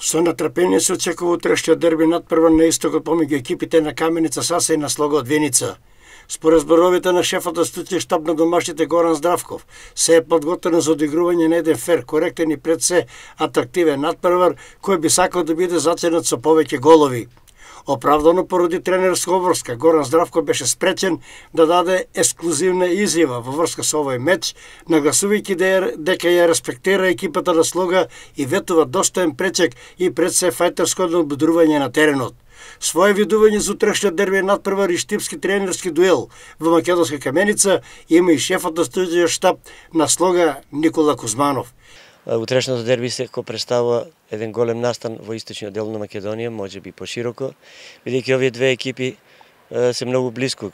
Со натрпение се очекува утрешниот дерби надпрвен на истокот помеѓу екипите на Каменица Саса и на Слога од Виница. Според зборовите на шефот на струčni штаб на домашните Горан Здравков, се е подготвено за одигрување на еден фер, коректен и пред се атрактивен надпревар кој би сакал да биде заценет со повеќе голови. Оправдано поради тренерска обврска, Горан Здравков беше спречен да даде ексклузивна изјава во врска со овој меч, нагласувајќи дека ја респектира екипата на Слога и ветува достоен пречек и пред се фајтерско одбодрување на теренот. Своје видување за утрешниот дерби надпревар и штипски тренерски дуел во македонска Каменица има и шефот на струčниот штаб на Слога Никола Кузманов. Утрешното дерби секако представува еден голем настан во источниот дел на Македонија, можеби пошироко, бидејќи овие две екипи се многу блиску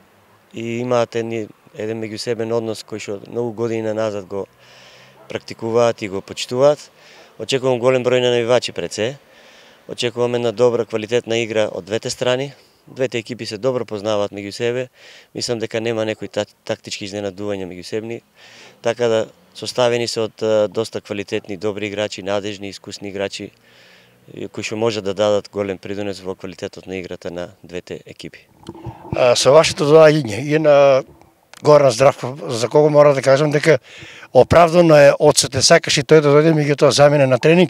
и имаат еден меѓусебен однос кој што многу години назад го практикуваат и го почитуваат. Очекувам голем број на навивачи пред се. Очекувам една добра квалитетна игра од двете страни. Двете екипи се добро познаваат меѓу себе. Мислам дека нема некои тактички изненадувања меѓусебни. Така да составени се од доста квалитетни, добри играчи, надежни, искусни играчи кои што можат да дадат голем придонес во квалитетот на играта на двете екипи. Со вашето доаѓање и на Горан Здравков, за кого мора да кажам дека оправдано е одсутен, сакаше тој да дојде, меѓутоа замина на тренинг,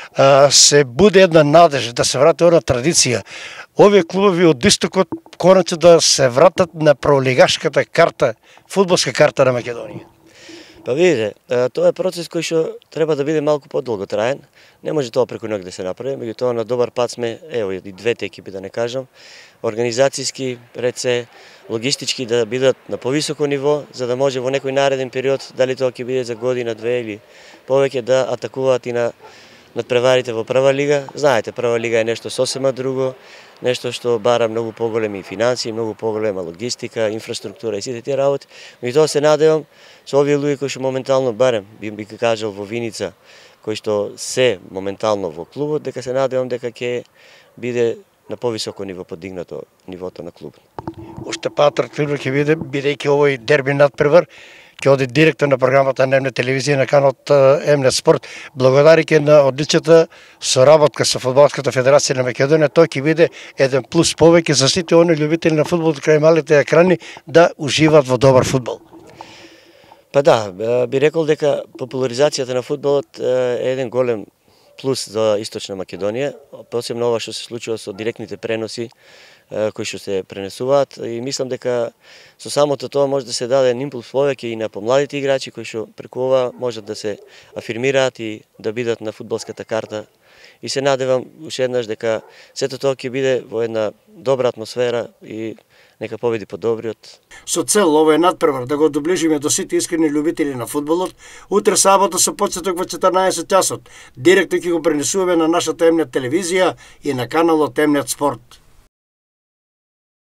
се буде една надеж да се врати она традиција. Овие клубови од истокот конаčno да се вратат на пролигашката карта, фудбалска карта на Македонија. Па видите, тоа е процес кој што треба да биде малку подолго траен. Не може тоа преку ноќ да се направи, меѓутоа на добар пат сме, ево и двете екипи да не кажам, организацијски, пред се, логистички да бидат на повисоко ниво, за да може во некој нареден период, дали тоа ќе биде за година, две или повеќе, да атакуваат и на надпреварите во прва лига. Знаете, прва лига е нешто сосема друго, нешто што бара многу поголеми финансии, многу поголема логистика, инфраструктура и сите тие работи. Меѓутоа се надевам со овие луѓе кои што моментално барем би кажал во Виница, кои што се моментално во клубот, дека се надевам дека ќе биде на повисоко ниво подигнато нивото на клубот. Уште поатрактивно ќе биде, бидејќи овој дерби надпревар ќе оди директор на програмата на МН телевизија на каналот МН Спорт. Благодариќи на одличната соработка со Фудбалската федерација на Македонија, тој ќе биде еден плюс повеќе за сите они љубители на фудбал крај малите екрани да уживаат во добар фудбал. Па да, би рекол дека популаризацијата на фудбалот е еден голем плюс за Источна Македонија, посебно ова што се случува со директните преноси кои што се пренесуваат, и мислам дека со самото тоа може да се даде импулс повеќе и на помладите играчи кои што преку ова можат да се афирмираат и да бидат на фудбалската карта. И се надевам уште еднаш дека сето тоа ќе биде во една добра атмосфера и нека победи подобриот. Со цел овој надпревар да го доближиме до сите искрени љубители на фудбалот, утре сабота со почеток во 14 часот, директно ќе го пренесуваме на нашата МН телевизија и на каналот МН Спорт.